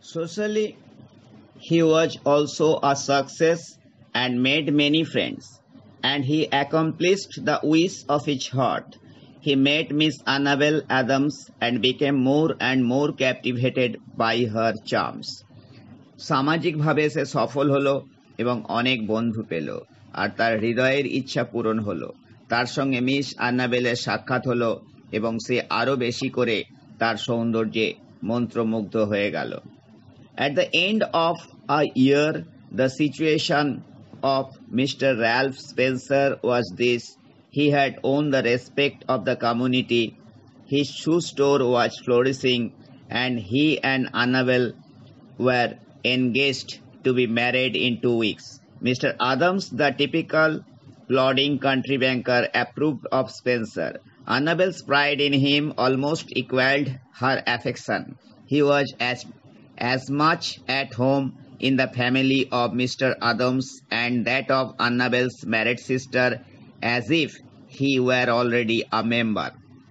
Socially, he was also a success and made many friends, and he accomplished the wish of his heart. He met Miss Annabel Adams and became more and more captivated by her charms. সামাজিকভাবে সে সফল হলো এবং অনেক বন্ধু পেল, আর তার হৃদয়ের ইচ্ছা পূরণ হলো। তার সঙ্গে মিস আন্নাবেলের সাক্ষাৎ হলো এবং সে আরো বেশি করে তার সৌন্দর্যে মন্ত্রমুগ্ধ হয়ে গেল। At the end of a year, the situation of Mr. Ralph Spencer was this: he had won the respect of the community, his shoe store was flourishing, and he and Annabel were engaged to be married in 2 weeks. Mr. Adams, the typical plodding country banker, approved of Spencer. Annabel's pride in him almost equaled her affection. He was as much at home in the family of Mr. Adams and that of Annabel's married sister as if he were already a member.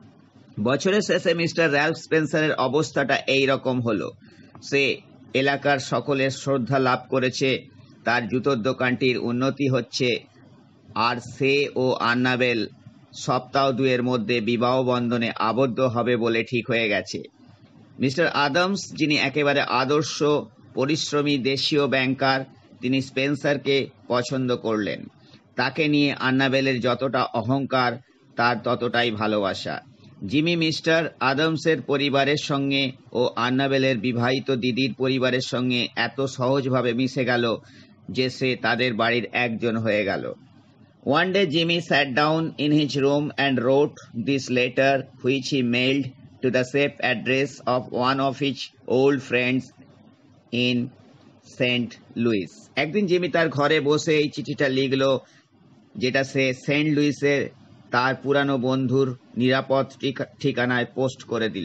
বছরের শেষে mister Ralph স্পেন্সারের অবস্থাটা এই রকম হলো। সে এলাকার সকলের শ্রদ্ধা লাভ করেছে, তার জুতোর দোকানটির উন্নতি হচ্ছে, আর সে ও আন্নাবেল সপ্তাহ দুয়ের মধ্যে বিবাহ বন্ধনে আবদ্ধ হবে বলে ঠিক হয়ে গেছে। মিস্টার আদামস, যিনি একেবারে আদর্শ পরিশ্রমী দেশীয় ব্যাংকার, তিনি স্পেন্সারকে পছন্দ করলেন। তাকে নিয়ে আন্নাবেলের যতটা অহংকার, তার ততটাই ভালোবাসা। জিমি মিস্টার আদামসের পরিবারের সঙ্গে ও আন্নাবেলের বিবাহিত দিদির পরিবারের সঙ্গে এত সহজভাবে মিশে গেল যে সে তাদের বাড়ির একজন হয়ে গেল। One day Jimmy sat down in his room and wrote this letter, which he mailed to the safe address of one of his old friends in St. Louis. একদিন জিমি তার ঘরে বসে এই চিঠিটা লিখল, যেটা সে সেন্ট লুইসে তার পুরানো বন্ধুর নিরাপদ ঠিকানায় পোস্ট করে দিল।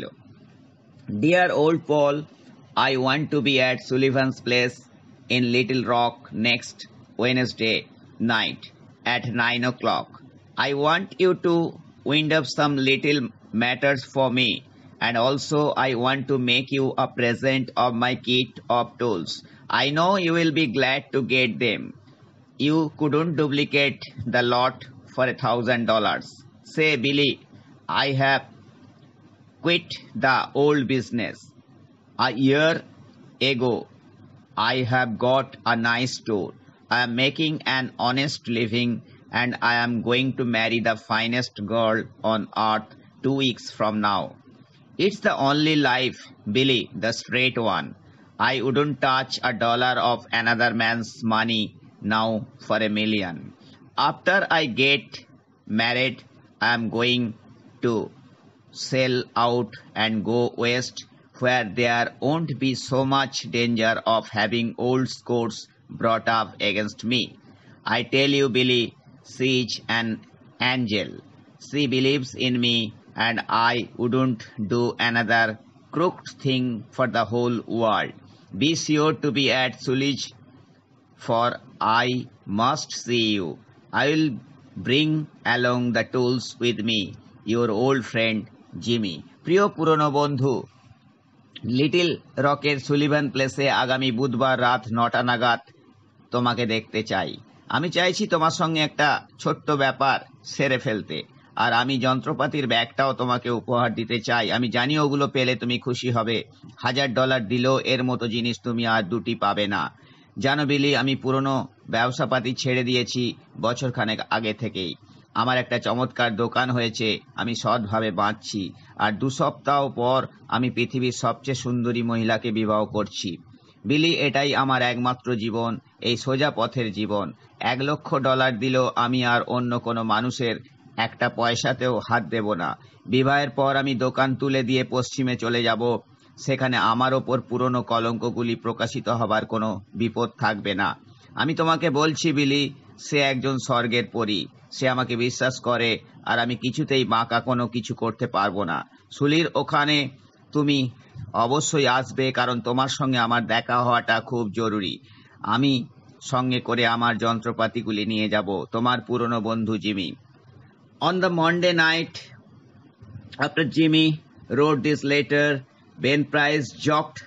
Dear old Paul, I want to be at Sullivan's place in Little Rock next Wednesday night at 9 o'clock. I want you to wind up some little matters for me, and also I want to make you a present of my kit of tools. I know you will be glad to get them. You couldn't duplicate the lot for $1,000. Say, Billy, I have quit the old business. A year ago, I have got a nice store. I am making an honest living, and I am going to marry the finest girl on earth 2 weeks from now. It's the only life, Billy, the straight one. I wouldn't touch a dollar of another man's money now for $1 million. After I get married, I am going to sell out and go west, where there won't be so much danger of having old scores brought up against me. I tell you, Billy, she's an angel. She believes in me, and I wouldn't do another crooked thing for the whole world. Be sure to be at Sully's, for I must see you. I will bring along the tools with me. Your old friend, Jimmy. প্রিয় পুরনো বন্ধু, little রকের Sullivan প্লেসে আগামী বুধবার রাত 9টা নাগাদ তোমাকে দেখতে চাই। আমি চাইছি তোমার সঙ্গে একটা ছোট্ট ব্যাপার সেরে ফেলতে, আর আমি যন্ত্রপাতির ব্যাগটাও তোমাকে উপহার দিতে চাই। আমি জানি ওগুলো পেলে তুমি খুশি হবে। $1000 দিলেও এর মতো জিনিস তুমি আর দুটি পাবে না। জানো বিলি, আমি পুরনো ব্যবসাপাতি ছেড়ে দিয়েছি বছরখানেক আগে থেকেই। আমার একটা চমৎকার দোকান হয়েছে, আমি সৎভাবে বাঁচছি, আর 2 সপ্তাহ পর আমি পৃথিবীর সবচেয়ে সুন্দরী মহিলাকে বিবাহ করছি। বিলি, এটাই আমার একমাত্র জীবন, এই সোজা পথের জীবন। $1,00,000 দিলেও আমি আর অন্য কোনো মানুষের একটা পয়সাতেও হাত দেব না। বিবাহের পর আমি দোকান তুলে দিয়ে পশ্চিমে চলে যাব, সেখানে আমার ওপর পুরনো কলঙ্কগুলি প্রকাশিত হবার কোনো বিপদ থাকবে না। আমি তোমাকে বলছি বিলি, সে একজন স্বর্গের পরী। সে আমাকে বিশ্বাস করে, আর আমি কিছুতেই বাঁকা কোনো কিছু করতে পারবো না। সুলির ওখানে তুমি অবশ্যই আসবে, কারণ তোমার সঙ্গে আমার দেখা হওয়াটা খুব জরুরি। আমি সঙ্গে করে আমার যন্ত্রপাতিগুলি নিয়ে যাব। তোমার পুরনো বন্ধু Jimmy. On the Monday night after Jimmy wrote this letter, Ben Price joked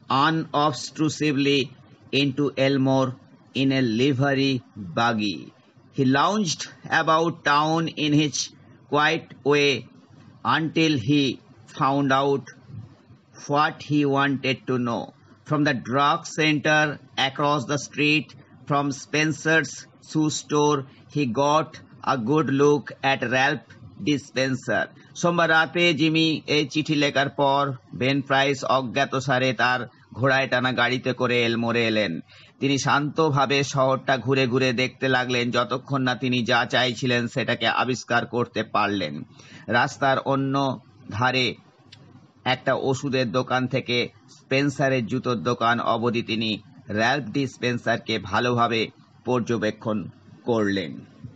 unobtrusively into Elmore in a livery buggy. He lounged about town in his quiet way until he found out what he wanted to know. From the drug center across the street from Spencer's shoe store, he got a good look at Ralph dispenser. সোমবার রাতে Jimmy এই চিঠি লেখার পর Ben price অজ্ঞাতসারে তার ঘোড়ায় টানা গাড়িতে করে এলমোরে এলেন। তিনি শান্তভাবে শহরটা ঘুরে ঘুরে দেখতে লাগলেন যতক্ষণ না তিনি যা চাইছিলেন সেটাকে আবিষ্কার করতে পারলেন। রাস্তার অন্য ধারে একটা ওষুধের দোকান থেকে স্পেন্সারের জুতোর দোকান অবধি তিনি র্যালফ ডিসপেন্সারকে ভালোভাবে পর্যবেক্ষণ করলেন।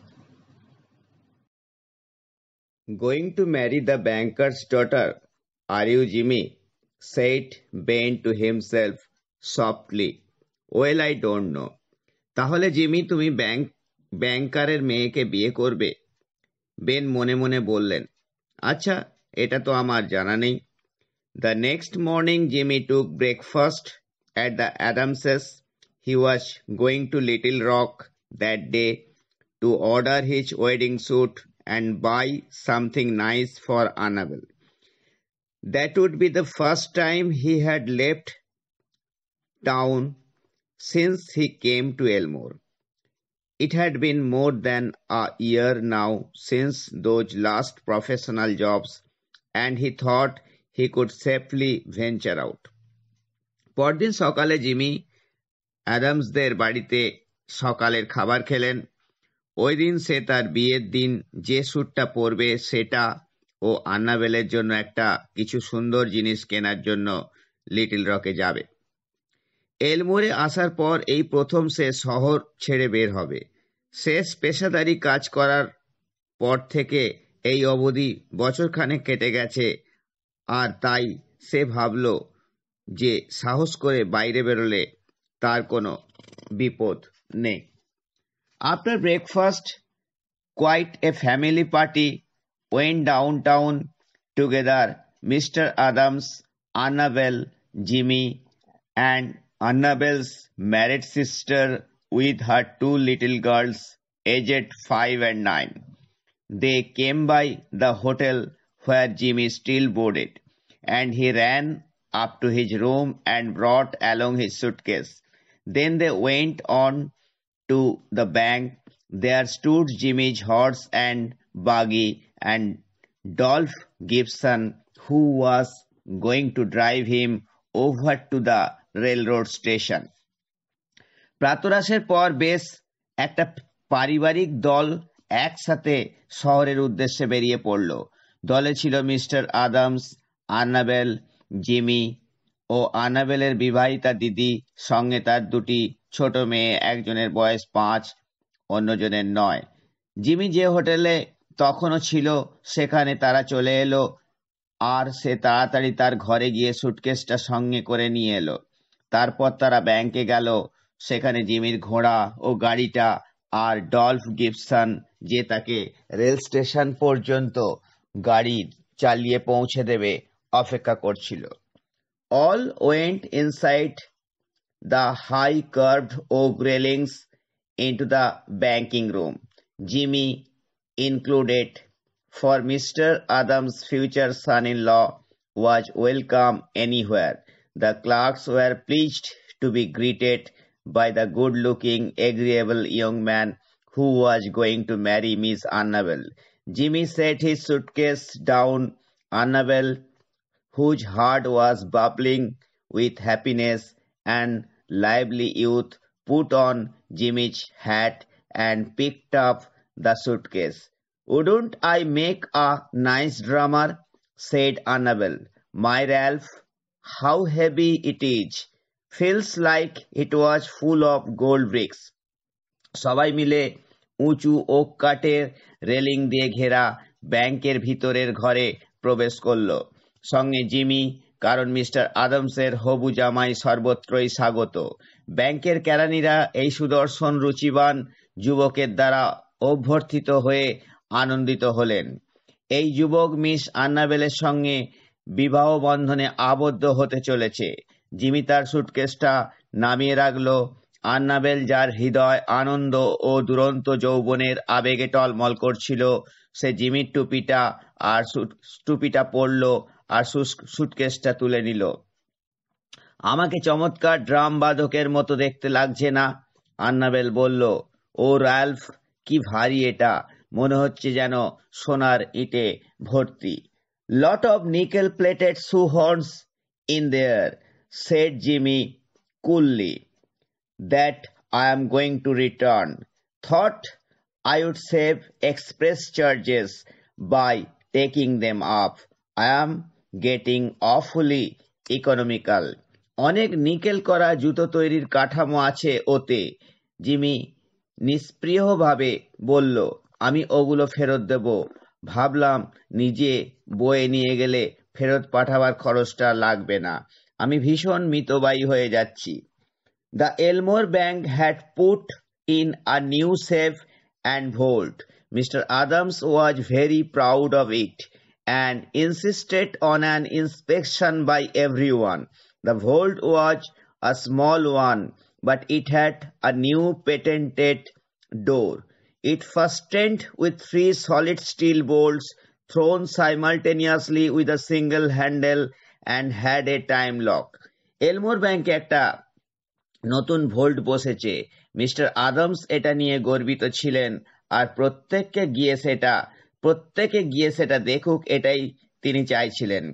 Going to marry the banker's daughter, are you, Jimmy? Said Ben to himself softly. Well, I don't know. তাহলে জিমি তুমি ব্যাংকারের মেয়েকে বিয়ে করবে? বেন মনে মনে বললেন, আচ্ছা, এটা তো আমার জানা নেই। The next morning, Jimmy took breakfast at the Adamses. He was going to Little Rock that day to order his wedding suit and buy something nice for Annabel. That would be the first time he had left town since he came to Elmore. It had been more than a year now since those last professional jobs, and he thought he could safely venture out. পরদিন সকালে Jimmy অ্যাডামসদের বাড়িতে সকালের খাবার খেলেন। ওই দিন সে তার বিয়ের দিন যে স্যুটটা পরবে সেটা ও আন্নাবেলের জন্য একটা কিছু সুন্দর জিনিস কেনার জন্য লিটল রকে যাবে। এলমোরে আসার পর এই প্রথম সে শহর ছেড়ে বের হবে। শেষ পেশাদারি কাজ করার পর থেকে এই অবধি বছরখানেক কেটে গেছে, আর তাই সে ভাবল যে সাহস করে বাইরে বেরোলে তার কোনো বিপদ নেই। After breakfast, quite a family party went downtown together. Mr. Adams, Annabel, Jimmy, and Annabel's married sister with her two little girls, aged 5 and 9. They came by the hotel where Jimmy still boarded, and he ran up to his room and brought along his suitcase. Then they went on to the bank. There stood Jimmy's horse and buggy and Dolph Gibson, who was going to drive him over to the railroad station. প্রাতরাশের পর বেশ একটা পারিবারিক দল একসাথে শহরের উদ্দেশ্যে বেরিয়ে পড়ল। দলে ছিল মিস্টার আদামস, আন্নাবেল, জিমি ও আন্নাবেলের বিবাহিতা দিদি, সঙ্গে তার দুটি ছোট মেয়ে, একজনের বয়স 5, অন্যজনের 9। জিমি যে হোটেলে তখনও ছিল সেখানে তারা চলে এলো, আর সে তাড়াতাড়ি তার ঘরে গিয়ে সুটকেসটা সঙ্গে করে নিয়ে এলো। তারপর তারা ব্যাংকে গেল। সেখানে জিমির ঘোড়া ও গাড়িটা আর ডলফ গিবসন, যে তাকে রেল স্টেশন পর্যন্ত গাড়ি চালিয়ে পৌঁছে দেবে, অপেক্ষা করছিল। All went inside the high curved oak railings into the banking room, Jimmy included, for Mr. Adams' future son-in-law was welcome anywhere. The clerks were pleased to be greeted by the good-looking, agreeable young man who was going to marry Miss Annabel. Jimmy set his suitcase down. Annabel, whose heart was bubbling with happiness and lively youth, put on Jimmy's hat and picked up the suitcase. Wouldn't I make a nice drummer? Said Annabel. My Ralph, how heavy it is. Feels like it was full of gold bricks. সবাই মিলে উঁচু okay কাঠের railing দিয়ে ঘেরা ব্যাংকের ভিতরের ঘরে প্রবেশ করল, সঙ্গে জিমি, কারণ মিস্টার আদমসের হবু জামাই সর্বত্রই স্বাগত। ব্যাংকের কেরানিরা এই সুদর্শন রুচিবান যুবকের দ্বারা অভ্যর্থিত হয়ে আনন্দিত হলেন। এই যুবক মিস আন্নাবেলের সঙ্গে বিবাহ বন্ধনে আবদ্ধ হতে চলেছে। জিমি তার সুটকেসটা নামিয়ে রাখলো। আন্নাবেল, যার হৃদয় আনন্দ ও দুরন্ত যৌবনের আবেগে টলমল করছিল, সে জিমির টুপিটা পরল আর সুটকেসটা তুলে নিল। আমাকে চমৎকার ড্রাম বাদকের মতো দেখতে লাগছে না? আন্নাবেল বলল। ও রাল্ফ, কি ভারী এটা, মনে হচ্ছে যেন সোনার ইটে ভর্তি। Lot of nickel plated shoe horns in there, said Jimmy coolly. That I am going to return. Thought I would save express charges by taking them up. I am getting awfully economical. অনেক nickel করা জুতো তৈরির কাঠামো আছে ওতে, Jimmy নিষ্প্রিয়ভাবে বলল। আমি ওগুলো ফেরত দেব। ভাবলাম নিজে বয়ে নিয়ে গেলে ফেরত পাঠাবার খরচটা লাগবে না। আমি ভীষণ মিতব্যয়ী হয়ে যাচ্ছি। The Elmore Bank had put in a new safe and vault. Mr. Adams was very proud of it and insisted on an inspection by everyone. The vault was a small one, but it had a new patented door. It fastened with 3 solid steel bolts thrown simultaneously with a single handle and had a time lock. Elmore Bank একটা নতুন volt বসেছে। Mister আদামস এটা নিয়ে গর্বিত ছিলেন, আর প্রত্যেকে গিয়ে সেটা দেখুক, এটাই তিনি চাইছিলেন।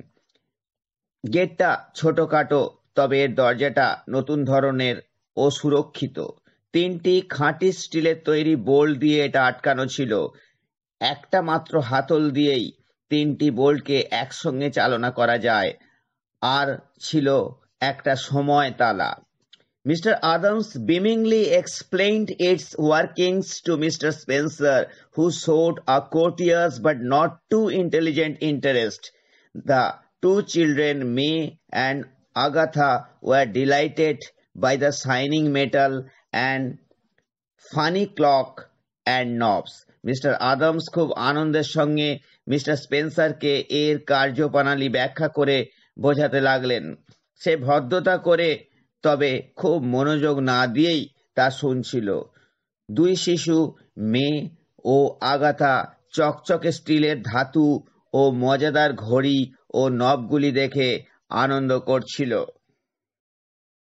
গেটটা ছোটখাটো, তবে এর দরজাটা নতুন ধরনের ও সুরক্ষিত। 3টি খাঁটি স্টিলের তৈরি বোল্ট দিয়ে এটা আটকানো ছিল। একটা মাত্র হাতল দিয়েই 3টি বোল্টকে একসঙ্গে চালনা করা যায়, আর ছিল একটা সময় তালা। Mr. Adams beamingly explained its workings to Mr. Spencer, who showed a courteous but not too intelligent interest. The 2 children, May and Agatha, were delighted by the shining metal and funny clock and knobs. Mr. Adams খুব আনন্দের সঙ্গে mister স্পেন্সারকে এর কার্যপ্রণালী ব্যাখ্যা করে বোঝাতে লাগলেন। সে ভদ্রতা করে, তবে খুব মনোযোগ না দিয়েই তা শুনছিল। 2 শিশু, মে ও আগাথা, চকচকে স্টিলের ধাতু ও মজাদার ঘড়ি ও নবগুলি দেখে আনন্দ করছিল।